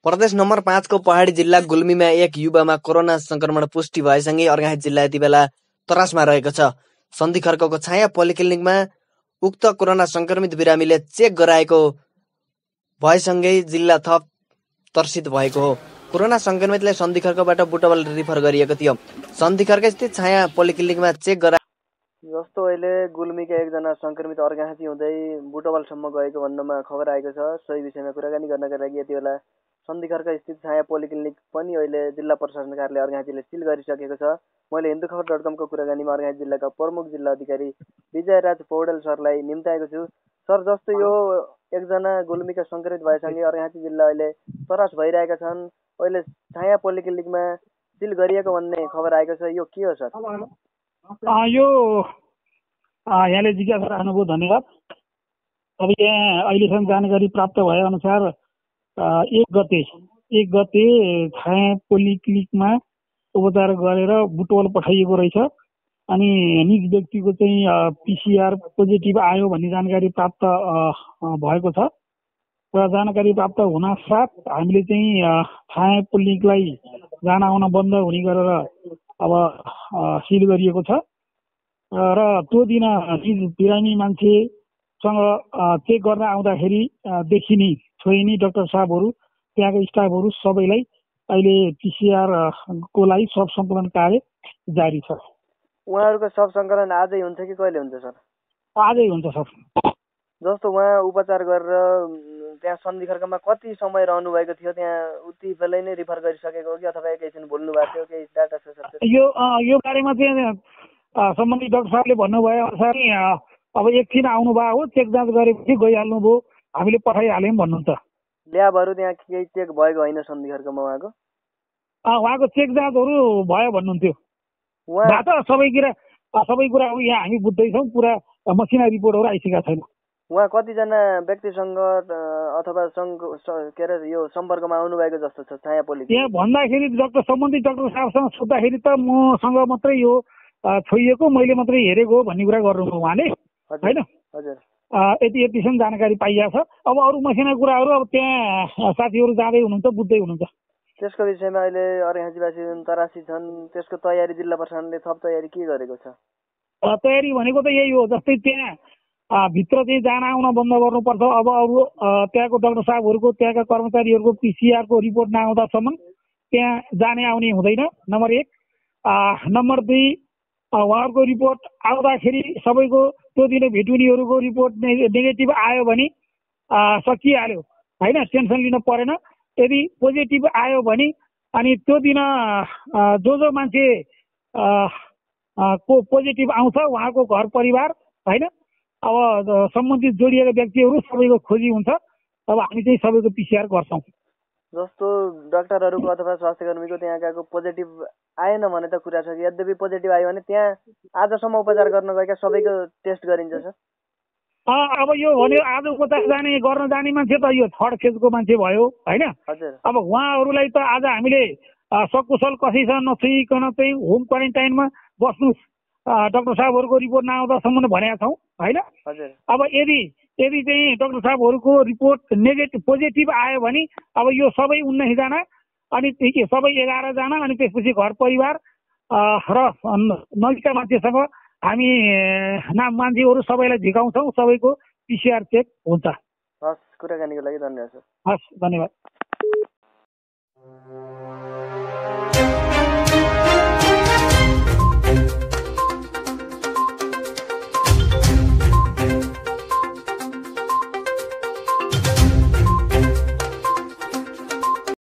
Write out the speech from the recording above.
प्रदेश नम्बर 5 को पहाडी जिल्ला गुल्मीमा एक युवामा कोरोना संक्रमण पुष्टि भएसँगै अर्घाखाँची जिल्ला यति बेला त्रासमा रहेको छ। सन्धिखर्कको छाया पोलिक्लिनिकमा उक्त कोरोना संक्रमित बिरामीले चेक गराएको भएसँगै जिल्ला थप तर्सित भएको हो। कोरोना संक्रमितलाई सन्धिखर्कबाट बुटवल रिफर गरिएको थियो। सन्धिखर्क स्थित छाया पोलिक्लिनिकमा चेक गरा जस्तो अहिले गुल्मीका एकजना संक्रमित अर्घाखाँची हुँदै बुटवलसम्म गएको भन्नमा खबर आएको छ। सोही विषयमा कुराकानी गर्नका लागि यति बेला सन्धिखर्क स्थित छाया पोलिक्लिनिक पनि अहिले जिल्ला प्रशासन कार्यालय अर्घाखाँचीले सिल गरिसकेको छ। मैले हिन्दूखबर.com को कुराकानीमा अर्घाखाँची जिल्लाका प्रमुख जिल्ला अधिकारी विजयराज पौडेल सरलाई निम्ताएको छु। सर, जस्तो यो एकजना गुल्मीका संक्रमित भएसँगै अर्घाखाँची जिल्ला अहिले तरास भइरहेका छन्। अहिले छाया पोलिक्लिनिकमा सिल गरिएको भन्ने खबर आएको छ, यो के हो सर? यो यहाँले जिज्ञासा राख्नुभयो, धन्यवाद। अब यहाँ अहिलेसम्म जानकारी प्राप्त भए अनुसार 1 गते छाया पोलिक्लिनिकमा उपचार गरेर बुटवल पठाइएको रहेछ। अनि निज व्यक्तिको चाहिँ PCR पोजिटिभ आयो भन्ने जानकारी प्राप्त भएको छ। र जानकारी प्राप्त हुनासाथ हामीले चाहिँ छाया पोलिक्लिनिकलाई जान आउन बन्द हुने गरेर अब सिल गरिएको छ। र त्यो दिन निज बिरामी मान्छेसँग चेक गर्न आउँदाखेरि देखिने छोइने डाक्टर साहबहरू, त्यहाँको स्टाफहरू सबैलाई अहिले PCR को लागि सब सङ्कलन कार्य जारी छ। उहाँहरूको सब सङ्कलन आजै हुन्छ कि कहिले हुन्छ सर? आजै हुन्छ सर। जस्तो उहाँ उपचार गरेर त्यहाँ सन्धिखर्कमा कति समय रहनु भएको थियो? त्यहाँ उति बेलै नै रिफर गरिसकेको हो कि अथवा एकैछिन बोल्नु भएको थियो? केही डाटा छ सर? यो बारेमा चाहिँ सम्बन्धित डाक्टर साहबले भन्नुभयो अनुसार अब एकछिन आउनुभयो हो, चेक जाँच गरेपछि गइहाल्नुभयो, हामीले पठाइहाल्यौँ भन्नुहुन्छ। ल्याबहरू त्यहाँ केही चेक भएको होइन सन्धिखर्कमा उहाँको? उहाँको चेक जाँचहरू भयो भन्नुहुन्थ्यो। सबै कुरा अब यहाँ हामी बुझ्दैछौँ, पुरा मसिना रिपोर्टहरू आइसकेका छैन। उहाँ कतिजना व्यक्तिसँग अथवा के अरे यो सम्पर्कमा आउनुभएको जस्तो छ छाया पोलिक्लिनिक? यहाँ भन्दाखेरि सम्बन्धित डाक्टर साहबसँग सोद्धाखेरि त मसँग मात्रै यो छोइएको, मैले मात्रै हेरेको हो भन्ने कुरा गर्नुभयो उहाँले, होइन? हजुर। यतिसम्म जानकारी पाइएको छ। अब अरू मसिना कुराहरू अब त्यहाँ साथीहरू जाँदै हुनुहुन्छ, बुझ्दै हुनुहुन्छ। त्यसको विषयमा अहिले अर्घाखाँचीवासी तरासी छन्, त्यसको तयारी जिल्ला प्रशासनले थप तयारी के गरेको छ? तयारी भनेको त यही हो, जस्तै त्यहाँ भित्र चाहिँ जान आउन बन्द गर्नुपर्छ। अब अरू त्यहाँको डाक्टर साहबहरूको, त्यहाँका कर्मचारीहरूको PCR को रिपोर्ट नआउँदासम्म त्यहाँ जाने आउने हुँदैन, नम्बर 1। नम्बर 2, उहाँहरूको रिपोर्ट आउँदाखेरि सबैको त्यो दिन भेटुनीहरूको रिपोर्ट नेगेटिभ आयो भने सकिहाल्यो, होइन? टेन्सन लिन परेन। यदि पोजिटिभ आयो भने अनि त्यो दिन जो मान्छे को पोजिटिभ आउँछ उहाँको घर परिवार, होइन, अब सम्बन्धित जोडिएका व्यक्तिहरू सबैको खोजी हुन्छ। अब हामी चाहिँ सबैको PCR गर्छौँ। जस्तो डाक्टरहरूको अथवा स्वास्थ्य कर्मीको त्यहाँ गएको पोजिटिभ आएन भने त कुरा छ, यद्यपि पोजिटिभ आयो भने त्यहाँ आजसम्म उपचार गर्न गएका सबैको टेस्ट गरिन्छ सर? अब यो भन्यो आज उपचार गर्न जाने मान्छे त यो 3rd फेजको मान्छे भयो, होइन? अब उहाँहरूलाई त आज हामीले सकुशल कसैसँग नछुइकन चाहिँ होम क्वारेन्टाइनमा बस्नुहोस्, डाक्टर साहबहरूको रिपोर्ट नआउँदासम्म भनेका छौँ, होइन? अब यदि चाहिँ डाक्टर साहबहरूको रिपोर्ट नेगेटिभ पोजिटिभ आयो भने अब यो सबै 19 जना अनि सबै 11 जना अनि त्यसपछि घर परिवार र नजिकका मान्छेसँग हामी मान्छेहरू सबैलाई झिकाउँछौँ, सबैको PCR चेक हुन्छ। हस्, कुराकानीको लागि धन्यवाद सर। हस्, धन्यवाद।